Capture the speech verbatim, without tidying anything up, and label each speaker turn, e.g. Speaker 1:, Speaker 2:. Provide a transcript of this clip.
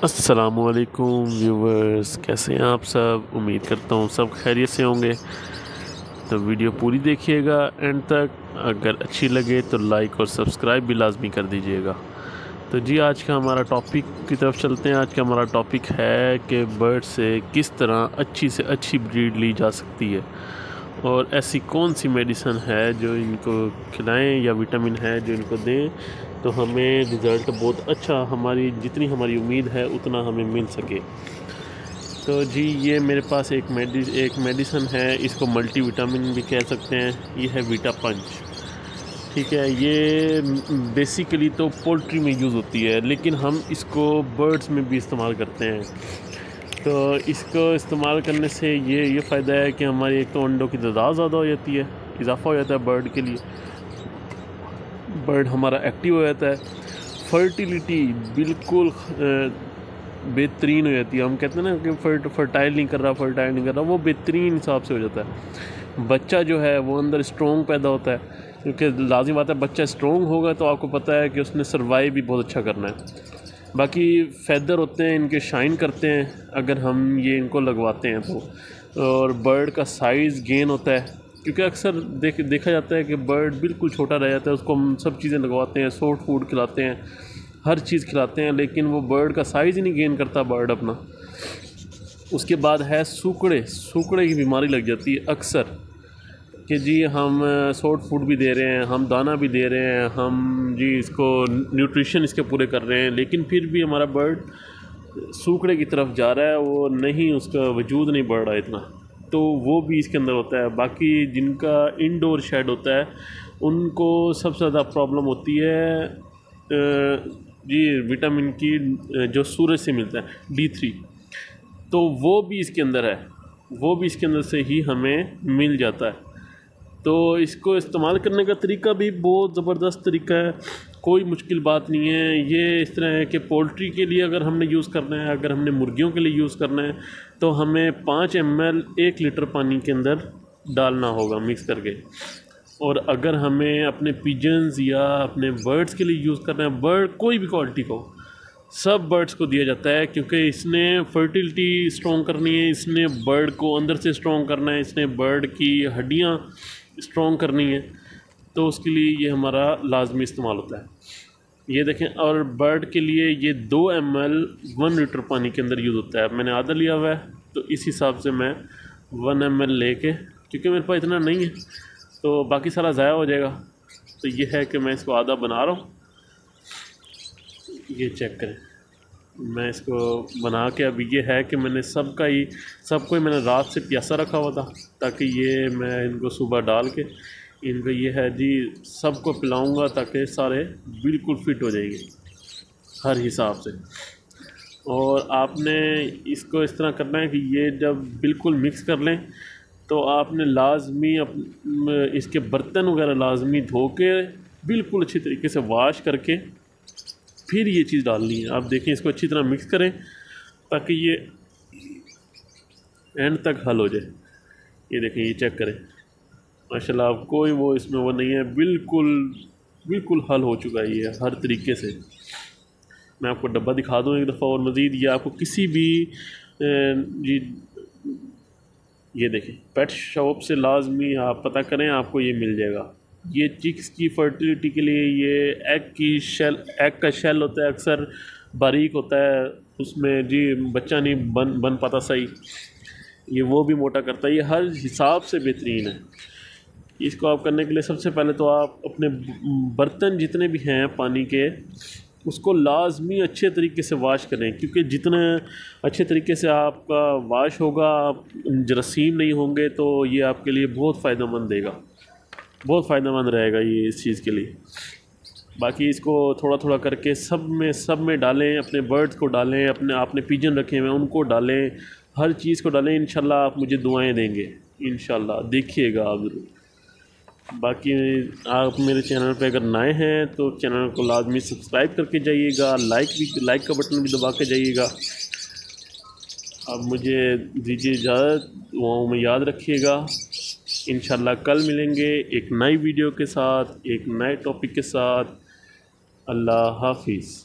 Speaker 1: अस्सलामुअलैकुम व्यूवर्स, कैसे हैं आप सब। उम्मीद करता हूँ सब खैरियत से होंगे। तो वीडियो पूरी देखिएगा एंड तक। अगर अच्छी लगे तो लाइक और सब्सक्राइब भी लाजमी कर दीजिएगा। तो जी, आज का हमारा टॉपिक की तरफ चलते हैं। आज का हमारा टॉपिक है कि बर्ड से किस तरह अच्छी से अच्छी ब्रीड ली जा सकती है और ऐसी कौन सी मेडिसिन है जो इनको खिलाएं या विटामिन है जो इनको दें तो हमें रिज़ल्ट बहुत अच्छा, हमारी जितनी हमारी उम्मीद है उतना हमें मिल सके। तो जी, ये मेरे पास एक मेडि एक मेडिसिन है, इसको मल्टी विटामिन भी कह सकते हैं। ये है वीटा पंच। ठीक है, ये बेसिकली तो पोल्ट्री में यूज़ होती है, लेकिन हम इसको बर्ड्स में भी इस्तेमाल करते हैं। तो इसको इस्तेमाल करने से ये ये फ़ायदा है कि हमारी एक तो अंडों की तादाद ज़्यादा हो जाती है, इजाफ़ा हो जाता है बर्ड के लिए, बर्ड हमारा एक्टिव हो जाता है। फर्टिलिटी बिल्कुल बेहतरीन हो जाती है। हम कहते हैं ना कि फर्ट फर्टाइल नहीं कर रहा फर्टाइल नहीं कर रहा वो बेहतरीन हिसाब से हो जाता है। बच्चा जो है वो अंदर स्ट्रॉन्ग पैदा होता है, क्योंकि लाजिम बात है बच्चा स्ट्रॉन्ग होगा तो आपको पता है कि उसने सर्वाइव भी बहुत अच्छा करना है। बाकी फैदर होते हैं इनके, शाइन करते हैं अगर हम ये इनको लगवाते हैं तो। और बर्ड का साइज़ गेन होता है, क्योंकि अक्सर देख देखा जाता है कि बर्ड बिल्कुल छोटा रह जाता है, उसको हम सब चीज़ें लगवाते हैं, सॉफ्ट फूड खिलाते हैं, हर चीज़ खिलाते हैं, लेकिन वो बर्ड का साइज़ ही नहीं गेन करता बर्ड अपना। उसके बाद है सूखड़े सूखड़े की बीमारी लग जाती है अक्सर, कि जी हम सॉफ्ट फूड भी दे रहे हैं, हम दाना भी दे रहे हैं, हम जी इसको न्यूट्रिशन इसके पूरे कर रहे हैं, लेकिन फिर भी हमारा बर्ड सूखड़े की तरफ जा रहा है, वो नहीं, उसका वजूद नहीं बढ़ रहा इतना। तो वो भी इसके अंदर होता है। बाकी जिनका इंडोर शेड होता है उनको सबसे ज़्यादा प्रॉब्लम होती है जी विटामिन की, जो सूरज से मिलता है डी थ्री, तो वो भी इसके अंदर है, वो भी इसके अंदर से ही हमें मिल जाता है। तो इसको इस्तेमाल करने का तरीका भी बहुत ज़बरदस्त तरीका है, कोई मुश्किल बात नहीं है। ये इस तरह है कि पोल्ट्री के लिए अगर हमने यूज़ करना है, अगर हमने मुर्गियों के लिए यूज़ करना है तो हमें पाँच एम एल एक लीटर पानी के अंदर डालना होगा मिक्स करके। और अगर हमें अपने पिजन्स या अपने बर्ड्स के लिए यूज़ करना है, बर्ड कोई भी क्वालिटी को, सब बर्ड्स को दिया जाता है, क्योंकि इसने फर्टिलिटी स्ट्रॉन्ग करनी है, इसने बर्ड को अंदर से स्ट्रॉन्ग करना है, इसने बर्ड की हड्डियाँ स्ट्रॉन्ग करनी है, तो उसके लिए ये हमारा लाजमी इस्तेमाल होता है। ये देखें, और बर्ड के लिए ये दो एम एल वन लीटर पानी के अंदर यूज़ होता है। मैंने आधा लिया हुआ है, तो इस हिसाब से मैं वन एम एल ले कर, क्योंकि मेरे पास इतना नहीं है तो बाकी सारा ज़ाया हो जाएगा, तो ये है कि मैं इसको आधा बना रहा हूँ। ये चेक करें, मैं इसको बना के, अभी ये है कि मैंने सबका ही सबको ही मैंने रात से प्यासा रखा हुआ था, ताकि ये मैं इनको सुबह डाल के इनको, ये है जी, सबको पिलाऊंगा ताकि सारे बिल्कुल फिट हो जाएंगे हर हिसाब से। और आपने इसको इस तरह करना है कि ये जब बिल्कुल मिक्स कर लें तो आपने लाजमी अप इसके बर्तन वगैरह लाजमी धो के बिल्कुल अच्छी तरीके से वाश करके फिर ये चीज़ डालनी है। आप देखें, इसको अच्छी तरह मिक्स करें ताकि ये एंड तक हल हो जाए। ये देखें, ये चेक करें, माशाल्लाह, आप कोई वो इसमें वो नहीं है, बिल्कुल बिल्कुल हल हो चुका है ये हर तरीके से। मैं आपको डब्बा दिखा दूँ एक दफ़ा और मज़ीद, ये आपको किसी भी जी, ये देखें, पेट शॉप से लाजमी आप पता करें, आपको ये मिल जाएगा। ये चिक्स की फर्टिलिटी के लिए ये एग की शेल, एग का शेल होता है, अक्सर बारीक होता है, उसमें जी बच्चा नहीं बन बन पाता सही, ये वो भी मोटा करता है। ये हर हिसाब से बेहतरीन है। इसको आप करने के लिए सबसे पहले तो आप अपने बर्तन जितने भी हैं पानी के, उसको लाजमी अच्छे तरीके से वाश करें, क्योंकि जितने अच्छे तरीके से आपका वाश होगा, आप जरासीम नहीं होंगे, तो ये आपके लिए बहुत फ़ायदेमंद देगा, बहुत फ़ायदेमंद रहेगा ये इस चीज़ के लिए। बाकी इसको थोड़ा थोड़ा करके सब में सब में डालें, अपने बर्ड्स को डालें, अपने आपने पिजन रखे हुए उनको डालें, हर चीज़ को डालें। इंशाल्लाह आप मुझे दुआएं देंगे, इंशाल्लाह देखिएगा आप ज़रूर। बाकी आप मेरे चैनल पे अगर नए हैं तो चैनल को लाजमी सब्सक्राइब करके जाइएगा, लाइक भी लाइक का बटन भी दबा के जाइएगा। अब मुझे दीजिए इजाज़त, दुआओं में याद रखिएगा। इंशाल्लाह कल मिलेंगे एक नई वीडियो के साथ, एक नए टॉपिक के साथ। अल्लाह हाफिज़।